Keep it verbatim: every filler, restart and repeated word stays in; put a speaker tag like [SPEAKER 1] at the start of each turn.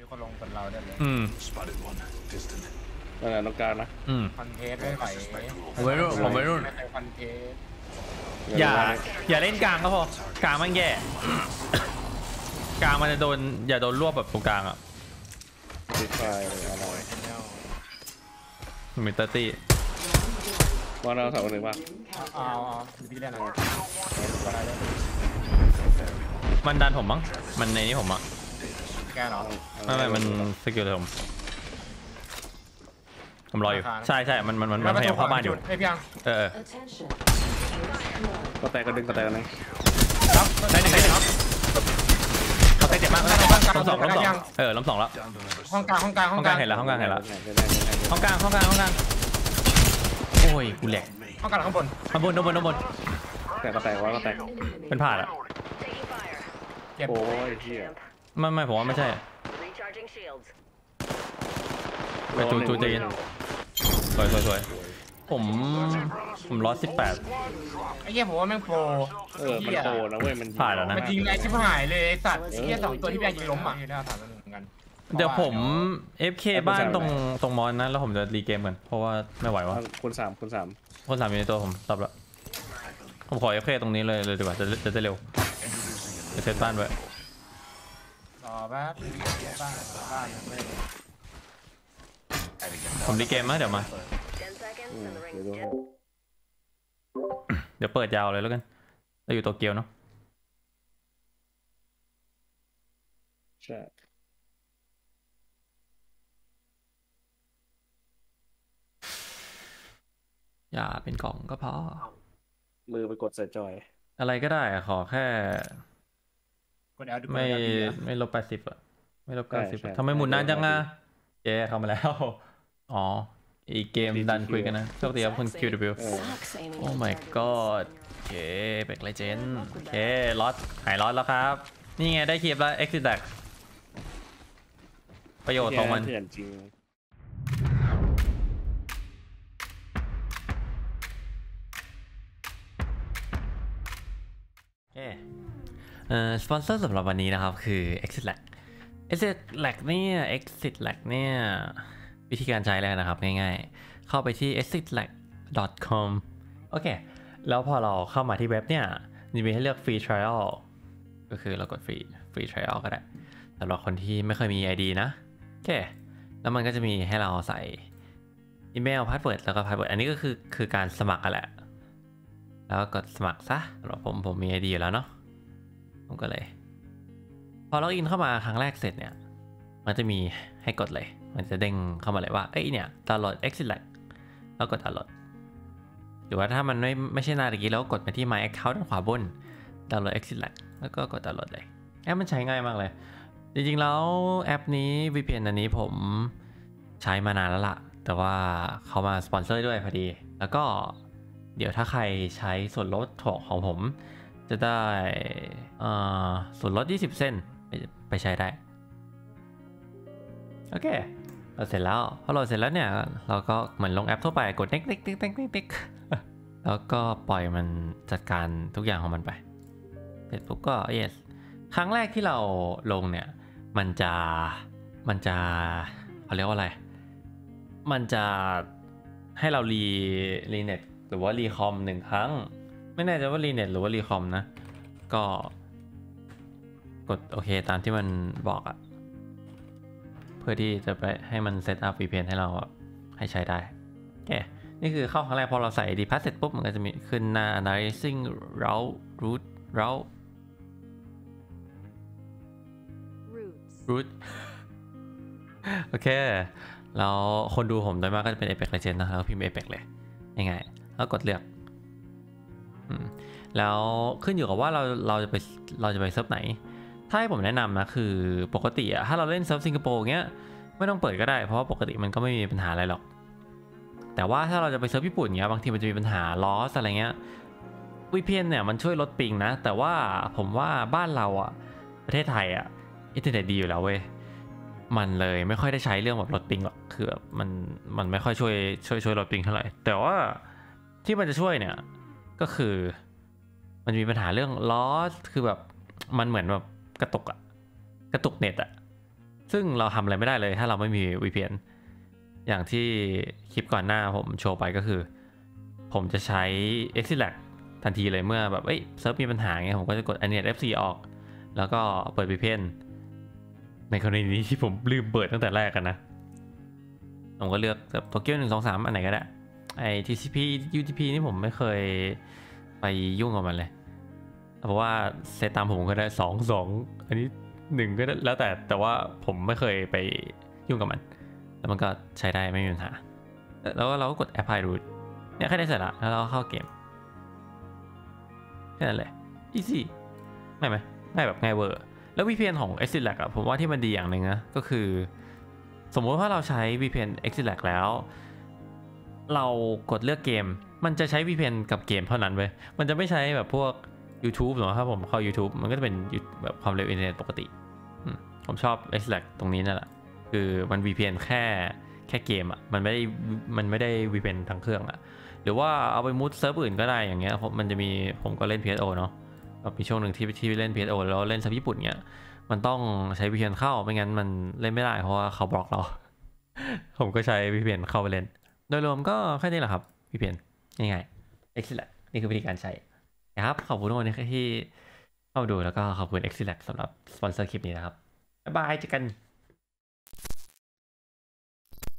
[SPEAKER 1] คนลงคนเราได้เลย
[SPEAKER 2] อืม
[SPEAKER 3] นั่นแหละต้องการนะ
[SPEAKER 2] อืม
[SPEAKER 1] คอนเทสไม่ไหว
[SPEAKER 2] ผมไม่รุ่นผมไม่รุ่น
[SPEAKER 1] ไม่ใช่คอนเทส
[SPEAKER 2] อย่าอย่าเล่นกลางก็พอ กลางมันแย่กลางมันจะโดนอย่าโดนรวบแบบตรงกลางอ่ะ
[SPEAKER 3] ติดไฟอะไร
[SPEAKER 2] มิเตอร์ตี้
[SPEAKER 3] ว่าเราสาวคนหนึ่งป่ะ
[SPEAKER 1] อ๋อพี่เล่นอะไร
[SPEAKER 2] มันดันผมมั้งมันในนี้ผมอ่ะ
[SPEAKER 1] แกเหรอ
[SPEAKER 2] ไม่ไม่มันสกิลเลยผมผมรออยู่ใช่ใช่มันมันมันพยายามเข้าบ้านอยู่
[SPEAKER 1] ไอ้พี่ยัง
[SPEAKER 2] เออ
[SPEAKER 3] ก็แตกก็ดึงก็แตกกันเลย
[SPEAKER 2] ได้หนึ่งได้หนึ่งเขาเจ็บมากล้มสองล้มสองเออล้มสองแล้ว
[SPEAKER 1] ห้องกลางห้องกลาง
[SPEAKER 2] ห้องกลางเห็นแล้วห้องกลางเห็นแล้วห้องกลางห้องกลางห้องกลางโอ้ยกูแหลก
[SPEAKER 1] ห้องกลางข้างบน
[SPEAKER 2] ข้างบนข้างบนข้างบน
[SPEAKER 3] แตกก็แตกว่าก็แตก
[SPEAKER 2] เป็นผ่าอะ
[SPEAKER 3] โอ้ยเหี้ย
[SPEAKER 2] ไม่ไม่ผมว่าไม่ใช่ไปจูจูจีนสวยสวยสวยผมผมร้อยสิบแปด
[SPEAKER 1] ไอ้เหี้ยผมว่าแม่งโปร
[SPEAKER 3] เออมันโปรนะเว้ยมัน
[SPEAKER 2] ผ่านแล้วนะ
[SPEAKER 1] มันยิงแรงชิบหายเลยไอ้สัตว์ไอ้เหี้ยสองตัวที่พี่ยิงล้มอ่ะได้ถามกันเหมือนกัน
[SPEAKER 2] เดี๋ยวผม เอฟ เค บ้านตรงตรงมอนนั้นแล้วผมจะรีเกมกันเพราะว่าไม่ไหววะ
[SPEAKER 3] คุณสามคุณสาม
[SPEAKER 2] คนสามอยู่ในตัวผมตอบแล้วผมขอ เอฟ เค ตรงนี้เลยเลยดีกว่าจะจะได้เร็วจะเซตบ้านไว้
[SPEAKER 1] ต่อแป๊บบ้านบ้าน
[SPEAKER 2] ผมรีเกมมั้ยเดี๋ยวมาเดี๋ยวเปิดยาวเลยแล้วกันเราอยู่โตเกียวเนาะ
[SPEAKER 3] ใช่
[SPEAKER 2] อย่าเป็นกล่องก็พอ
[SPEAKER 3] มือไปกดใส่จอย
[SPEAKER 2] อะไรก็ได้ขอแค่ไม่ไม่ลบแปดสิบอะไม่ลบเก้าสิบทำไมหมุนนานจังอะเจ๊เข้ามาแล้วอ๋ออีเกมดันคุยกันนะโชคดีครับคุณ คิว ดับเบิลยู โอ้ my god โอเคเบรกเลเจนด์โอเคล็อตหายล็อตแล้วครับนี่ไงได้คลิปแล้ว exit dash ประโยชน์ของมัน
[SPEAKER 3] จริง
[SPEAKER 2] เอ่อสปอนเซอร์สำหรับวันนี้นะครับคือ exit dash exit dash เนี่ย exit dash เนี่ยวิธีการใช้แล้วนะครับง่ายๆเข้าไปที่ exit dash ดอท คอม โอเคแล้วพอเราเข้ามาที่เว็บเนี่ยจะมีให้เลือก free trial ก็คือเรากด free free trial ก็ได้สำหรับคนที่ไม่เคยมี ไอ ดี นะโอเคแล้วมันก็จะมีให้เราใส่อีเมลพาสเวิร์ดแล้วก็พาสเวิร์ดอันนี้ก็คือคือการสมัครกันแหละแล้วก็กดสมัครซะสำหรับผมผมมี ไอ ดี อยู่แล้วเนาะผมก็เลยพอล็อกอินเข้ามาครั้งแรกเสร็จเนี่ยมันจะมีให้กดเลยมันจะเด้งเข้ามาเลยว่าเอ้ยเนี่ยดาวน์โหลด exit dash แล้วกดดาวน์โหลดหรือว่าถ้ามันไม่ไม่ใช่หน้าตะกี้แล้วกดไปที่ my account ด้านขวาบนดาวน์โหลด exit dash แล้วก็กดดาวน์โหลดเลยแอปมันใช้ง่ายมากเลยจริงๆแล้วแอปนี้ วี พี เอ็น อันนี้ผมใช้มานานแล้วล่ะแต่ว่าเขามาสปอนเซอร์ด้วยพอดีแล้วก็เดี๋ยวถ้าใครใช้ส่วนลดของผมจะได้ส่วนลดยี่สิบเซนต์ไปใช้ได้โอเคเราเสร็จแล้วพอเราเสร็จแล้วเนี่ยเราก็เหมือนลงแอปทั่วไปกดเน็กเน็กเน็กเน็กเน็กแล้วก็ปล่อยมันจัดการทุกอย่างของมันไปเสร็จปุ๊บก็ yes ครั้งแรกที่เราลงเนี่ยมันจะมันจะเขาเรียกว่าอะไรมันจะให้เรารีรีเน็ตหรือว่ารีคอมหนึ่งครั้งไม่แน่ใจว่ารีเน็ตหรือว่ารีคอมนะก็กดโอเคตามที่มันบอกอะเพื่อที่จะไปให้มันเซตอัพ วี พี เอ็น ให้เราให้ใช้ได้โอเคนี่คือเข้าครั้งแรกพอเราใส่ ดี พาส เสร็จปุ๊บมันก็จะมีขึ้นหน้า analyzing route route route route โอเคแล้วคนดูผมโดยมากก็จะเป็น Apex Legends นะแล้วพิมพ์ Apex เลยง่ายๆแล้วกดเลือกแล้วขึ้นอยู่กับว่าเราเราจะไปเราจะไปเซิร์ฟไหนถ้าให้ผมแนะนำนะคือปกติอะถ้าเราเล่นเซิร์ฟสิงคโปร์เงี้ยไม่ต้องเปิดก็ได้เพราะว่าปกติมันก็ไม่มีปัญหาอะไรหรอกแต่ว่าถ้าเราจะไปเซิร์ฟญี่ปุ่นเงี้ยบางทีมันจะมีปัญหาลอสอะไรเงี้ย วี พี เอ็น เนี่ยมันช่วยลดปิงนะแต่ว่าผมว่าบ้านเราอะประเทศไทยอะอินเทอร์เน็ตดีอยู่แล้วเว้ยมันเลยไม่ค่อยได้ใช้เรื่องแบบลดปิงหรอกคือแบบมันมันไม่ค่อยช่วยช่วยช่วยลดปิงเท่าไหร่แต่ว่าที่มันจะช่วยเนี่ยก็คือมันมีปัญหาเรื่องลอสคือแบบมันเหมือนแบบกระตุกอะกระตุกเน็ตอะซึ่งเราทำอะไรไม่ได้เลยถ้าเราไม่มี วี พี เอ็น อย่างที่คลิปก่อนหน้าผมโชว์ไปก็คือ ผมจะใช้ ExitLab ทันทีเลยเมื่อแบบเอ้ยเซิร์ฟมีปัญหาเงี้ยผมก็จะกด Anet เอฟ ซี ออกแล้วก็เปิด วี พี เอ็น ในกรณีนี้ที่ผมลืมเปิดตั้งแต่แรกกันนะผมก็เลือกแบบโตเกียวหนึ่งสองสามอันไหนก็ได้ไอ ที ซี พี ยู ที พี นี่ผมไม่เคยไปยุ่งกับมันเลยเพราะว่าเซตตามผมก็ได้สอง สองอันนี้หนึ่งก็ได้แล้วแต่แต่ว่าผมไม่เคยไปยุ่งกับมันแล้วมันก็ใช้ได้ไม่มีปัญหาแล้วเราก็กด apply root เนี่ยแค่ได้เสร็จละแล้วเราก็เข้าเกมแค่นั้นเลย easy ง่ายไหมง่ายแบบง่ายเวอร์แล้ว วี พี เอ็น ของ ExitLab อะผมว่าที่มันดีอย่างหนึ่งนะก็คือสมมติว่าเราใช้ วี พี เอ็น ExitLab แล้ว เรากดเลือกเกมมันจะใช้ วี พี เอ็น กับเกมเท่านั้นเว้ยมันจะไม่ใช้แบบพวก YouTube หรอกถ้าผมเข้า YouTube มันก็จะเป็นแบบความเร็วอินเทอร์เน็ตปกติผมชอบ ExitLab ตรงนี้นั่นแหละคือมัน วี พี เอ็น แค่แค่เกมอ่ะมันไม่ได้มันไม่ได้ วี พี เอ็น ทั้งเครื่องอ่ะหรือว่าเอาไปมุดเซิร์ฟอื่นก็ได้อย่างเงี้ยมันจะมีผมก็เล่น พี เอส โอ เนาะมีช่วงหนึ่งที่ที่เล่น พี เอส โอ แล้วเล่นซับญี่ปุ่นเงี้ยมันต้องใช้ วี พี เอ็น เข้าไม่งั้นมันเล่นไม่ได้เพราะว่าเขาบล็อกเรา ผมก็ใช้ วี พี เอ็น เข้าไปเล่นโดยรวมก็แค่นี้แหละครับ วี พี เอ็น ง่ายๆ ExitLab นี่คือวิธีการใช้นะครับขอบคุณทุกคนที่เข้ามาดูแล้วก็ขอบคุณ ExitLab สำหรับสปอนเซอร์คลิปนี้นะครับบ๊ายบายเจอกัน